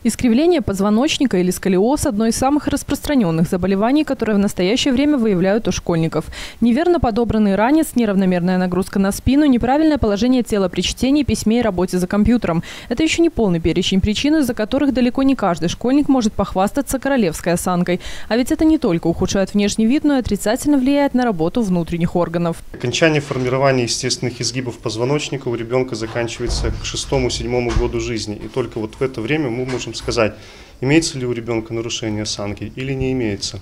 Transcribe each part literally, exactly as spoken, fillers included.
Искривление позвоночника или сколиоз – одно из самых распространенных заболеваний, которые в настоящее время выявляют у школьников. Неверно подобранный ранец, неравномерная нагрузка на спину, неправильное положение тела при чтении, письме и работе за компьютером – это еще не полный перечень причин, из-за которых далеко не каждый школьник может похвастаться королевской осанкой. А ведь это не только ухудшает внешний вид, но и отрицательно влияет на работу внутренних органов. Окончание формирования естественных изгибов позвоночника у ребенка заканчивается к шестому-седьмому году жизни. И только вот в это время мы можем сказать, имеется ли у ребенка нарушение осанки или не имеется.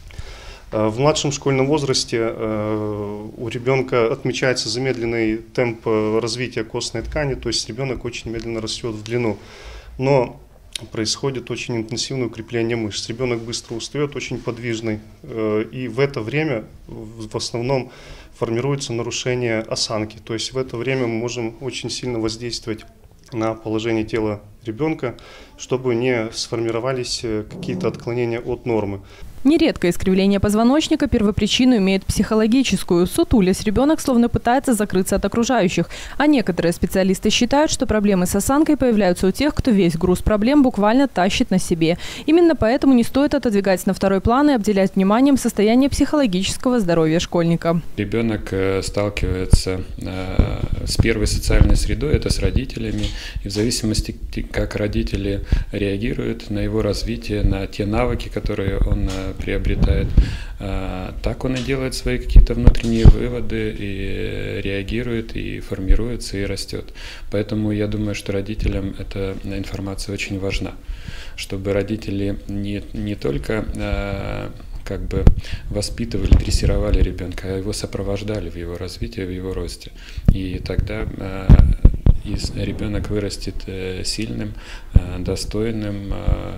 В младшем школьном возрасте у ребенка отмечается замедленный темп развития костной ткани, то есть ребенок очень медленно растет в длину. Но происходит очень интенсивное укрепление мышц. Ребенок быстро устает, очень подвижный. И в это время в основном формируется нарушение осанки. То есть в это время мы можем очень сильно воздействовать на положение тела ребенка, чтобы не сформировались какие-то отклонения от нормы. Нередко искривление позвоночника первопричину имеет психологическую. Сутулясь, ребенок словно пытается закрыться от окружающих. А некоторые специалисты считают, что проблемы с осанкой появляются у тех, кто весь груз проблем буквально тащит на себе. Именно поэтому не стоит отодвигать на второй план и обделять вниманием состояние психологического здоровья школьника. Ребенок сталкивается с первой социальной средой, это с родителями. И в зависимости, как родители реагируют на его развитие, на те навыки, которые он приобретает, так он и делает свои какие-то внутренние выводы, и реагирует, и формируется, и растет. Поэтому я думаю, что родителям эта информация очень важна, чтобы родители не, не только как бы воспитывали, дрессировали ребенка, а его сопровождали в его развитии, в его росте. И тогда и ребенок вырастет сильным, достойным,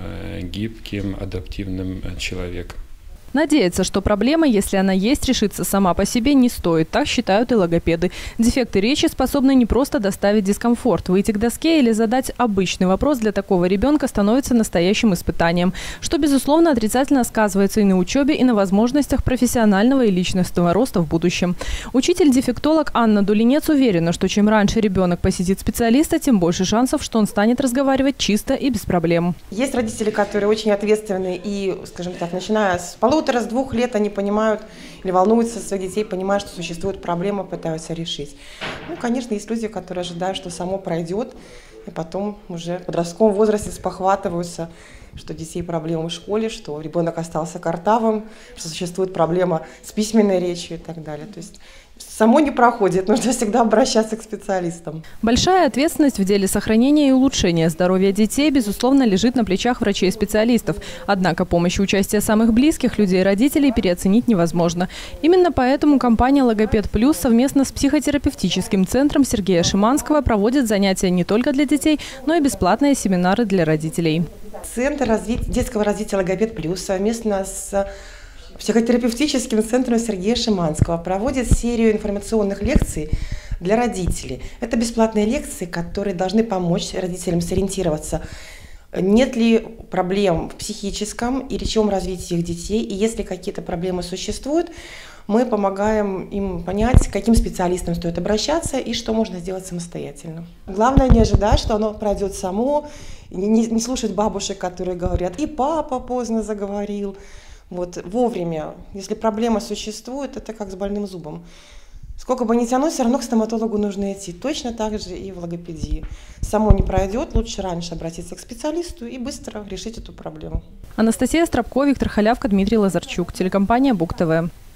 гибким, адаптивным человеком. Надеяться, что проблема, если она есть, решится сама по себе, не стоит. Так считают и логопеды. Дефекты речи способны не просто доставить дискомфорт. Выйти к доске или задать обычный вопрос для такого ребенка становится настоящим испытанием, что, безусловно, отрицательно сказывается и на учебе, и на возможностях профессионального и личностного роста в будущем. Учитель-дефектолог Анна Дулинец уверена, что чем раньше ребенок посетит специалиста, тем больше шансов, что он станет разговаривать чисто и без проблем. Есть родители, которые очень ответственны и, скажем так, начиная с полутора, с двух лет они понимают или волнуются за своих детей, понимают, что существует проблема, пытаются решить. Ну, конечно, есть люди, которые ожидают, что само пройдет, и потом уже в подростковом возрасте спохватываются, что у детей проблемы в школе, что ребенок остался картавым, что существует проблема с письменной речью и так далее. То есть само не проходит, нужно всегда обращаться к специалистам. Большая ответственность в деле сохранения и улучшения здоровья детей, безусловно, лежит на плечах врачей и специалистов. Однако помощь и участие самых близких людей и родителей переоценить невозможно. Именно поэтому компания «Логопед Плюс» совместно с психотерапевтическим центром Сергея Шиманского проводит занятия не только для детей, но и бесплатные семинары для родителей. Центр развития, детского развития «Логопед Плюс» совместно с психотерапевтическим центром Сергея Шиманского проводит серию информационных лекций для родителей. Это бесплатные лекции, которые должны помочь родителям сориентироваться, нет ли проблем в психическом и речевом развитии их детей. И если какие-то проблемы существуют, мы помогаем им понять, к каким специалистам стоит обращаться и что можно сделать самостоятельно. Главное не ожидать, что оно пройдет само, не, не слушать бабушек, которые говорят: «И папа поздно заговорил». Вот, вовремя. Если проблема существует, это как с больным зубом. Сколько бы ни тянуть, все равно к стоматологу нужно идти. Точно так же и в логопедии. Само не пройдет, лучше раньше обратиться к специалисту и быстро решить эту проблему. Анастасия Стропко, Виктор Халявка, Дмитрий Лазарчук. Телекомпания Бук ТВ.